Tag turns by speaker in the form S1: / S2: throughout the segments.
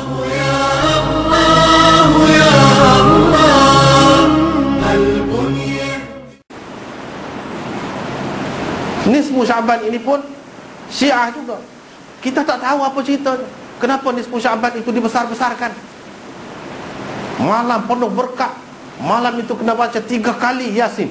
S1: Nisfu Sya'ban ini pun Syiah juga. Kita tak tahu apa ceritanya. Kenapa Nisfu Sya'ban itu dibesar-besarkan? Malam penuh berkat. Malam itu kena baca 3 kali Yasin.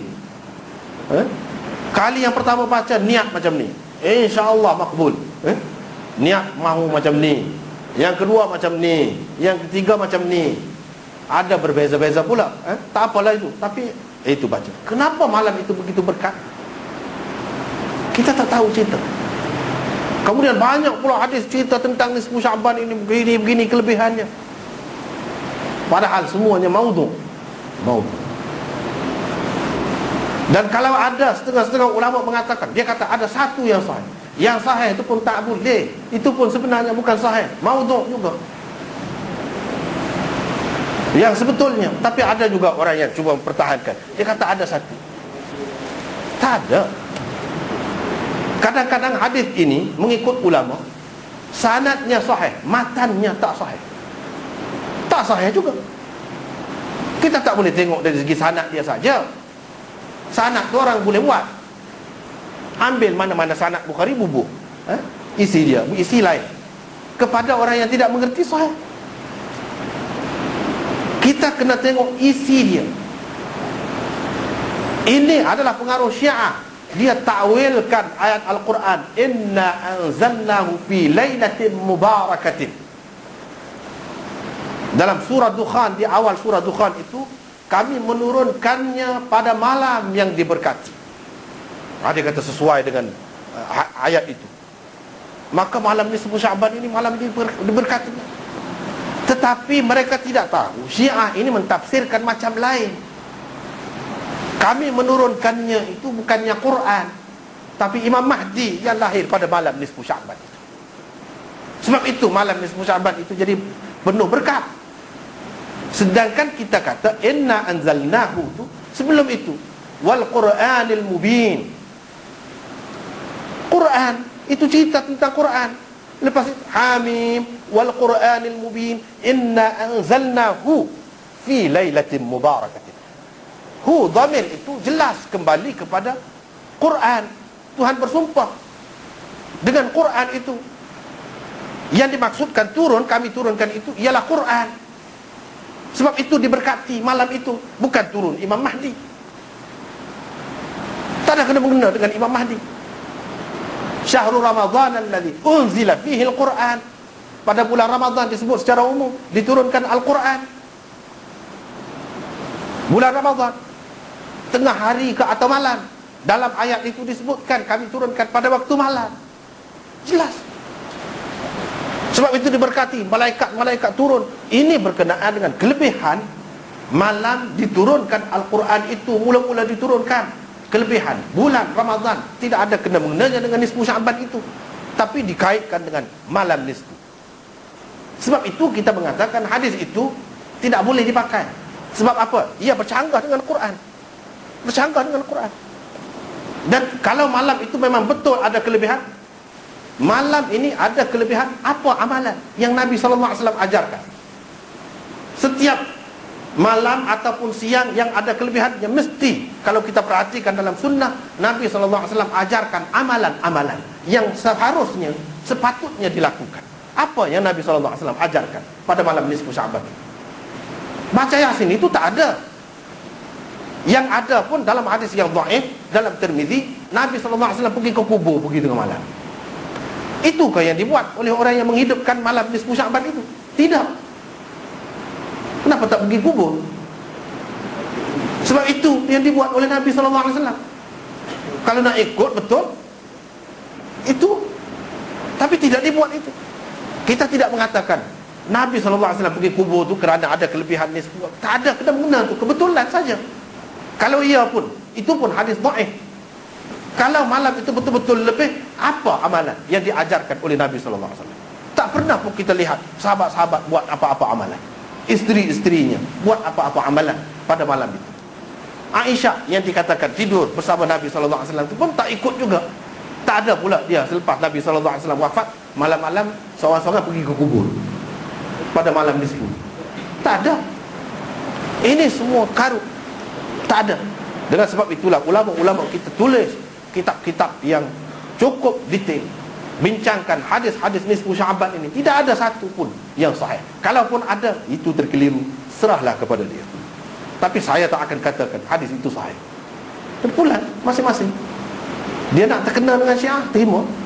S1: Kali yang pertama baca niat macam ni, InsyaAllah makbul. Niat mahu macam ni. Yang kedua macam ni. Yang ketiga macam ni. Ada berbeza-beza pula. Tak apalah itu. Tapi itu baca. Kenapa malam itu begitu berkat? Kita tak tahu cerita. Kemudian banyak pula hadis cerita tentang Nisfu Sya'ban ini begini kelebihannya. Padahal semuanya maudhu'. Dan kalau ada setengah-setengah ulama mengatakan, dia kata ada satu yang sahih. Yang sahih itu pun tak boleh. Itu pun sebenarnya bukan sahih, maudhu' juga. Yang sebetulnya. Tapi ada juga orang yang cuba mempertahankan. Dia kata ada satu. Tak ada. Kadang-kadang hadis ini mengikut ulama, sanadnya sahih, matannya tak sahih. Tak sahih juga. Kita tak boleh tengok dari segi sanad dia saja. Sanad tu orang boleh buat. Ambil mana-mana sanad Bukhari, bubuh isi dia, isi lain. Kepada orang yang tidak mengerti sahih. Kita kena tengok isi dia. Ini adalah pengaruh Syiah. Dia takwilkan ayat Al-Quran, inna anzalnahu fi lailatin mubarakatin. Dalam surah Dukhan, di awal surah Dukhan itu, kami menurunkannya pada malam yang diberkati. Dia kata sesuai dengan ayat itu. Maka malam Nisfu Sya'ban ini malam diberkati. Tetapi mereka tidak tahu, Syiah ini mentafsirkan macam lain. Kami menurunkannya itu bukannya Quran, tapi Imam Mahdi yang lahir pada malam Nisfu Sya'ban itu. Sebab itu malam Nisfu Sya'ban itu jadi penuh berkat. Sedangkan kita kata inna anzalnahu itu sebelum itu, wal Qur'anil mubin. Quran itu cerita tentang Quran. Lepas itu Hamim wal Qur'anil mubin inna anzalnahu fi lailatin mubarakatin. Dhamir itu jelas kembali kepada Quran. Tuhan bersumpah dengan Quran itu. Yang dimaksudkan turun, kami turunkan itu ialah Quran. Sebab itu diberkati malam itu, bukan turun Imam Mahdi. Tak ada kena-mengena dengan Imam Mahdi. Syahrul Ramadhan alladhi unzila fihi al-Quran. Pada bulan Ramadan disebut secara umum diturunkan Al-Quran. Bulan Ramadan, tengah hari ke atau malam. Dalam ayat itu disebutkan kami turunkan pada waktu malam. Jelas. Sebab itu diberkati, malaikat-malaikat turun. Ini berkenaan dengan kelebihan malam diturunkan Al-Quran itu, mula-mula diturunkan. Kelebihan bulan Ramadan tidak ada kena-mengenanya dengan Nisfu Sya'ban itu, tapi dikaitkan dengan malam nisfu. Sebab itu kita mengatakan hadis itu tidak boleh dipakai. Sebab apa? Ia bercanggah dengan Quran. Bercanggah dengan Quran. Dan kalau malam itu memang betul ada kelebihan, malam ini ada kelebihan, apa amalan yang Nabi SAW ajarkan? Setiap malam ataupun siang yang ada kelebihannya, mesti kalau kita perhatikan dalam sunnah, Nabi SAW ajarkan amalan-amalan yang seharusnya, sepatutnya dilakukan. Apa yang Nabi SAW ajarkan pada malam Nisfu Sya'ban? Baca Yasin itu tak ada. Yang ada pun dalam hadis yang dhaif, dalam Tirmizi, Nabi SAW pergi ke kubur begitu tengah malam. Itukah yang dibuat oleh orang yang menghidupkan malam Nisfu Sya'ban itu? Tidak. Kenapa tak pergi kubur? Sebab itu yang dibuat oleh Nabi SAW. Kalau nak ikut betul itu, tapi tidak dibuat itu. Kita tidak mengatakan Nabi SAW pergi kubur itu kerana ada kelebihan nisfu. Tak ada kena-mengena itu, kebetulan saja. Kalau ia pun, itu pun hadis dhaif. Kalau malam itu betul-betul lebih, apa amalan yang diajarkan oleh Nabi SAW? Tak pernah pun kita lihat sahabat-sahabat buat apa-apa amalan. Isteri-isterinya buat apa-apa amalan pada malam itu. Aisyah yang dikatakan tidur bersama Nabi SAW itu pun tak ikut juga. Tak ada pula dia selepas Nabi SAW wafat, malam-malam seorang-seorang pergi ke kubur. pada malam nisfu. Tak ada. Ini semua karut. Tak ada. Dengan sebab itulah ulama-ulama kita tulis kitab-kitab yang cukup detail, bincangkan hadis-hadis nisfu Sya'ban ini. Tidak ada satu pun yang sahih. Kalaupun ada, itu terkeliru, serahlah kepada dia. Tapi saya tak akan katakan hadis itu sahih. Terpulang masing-masing. Dia nak terkenal dengan Syiah, terima.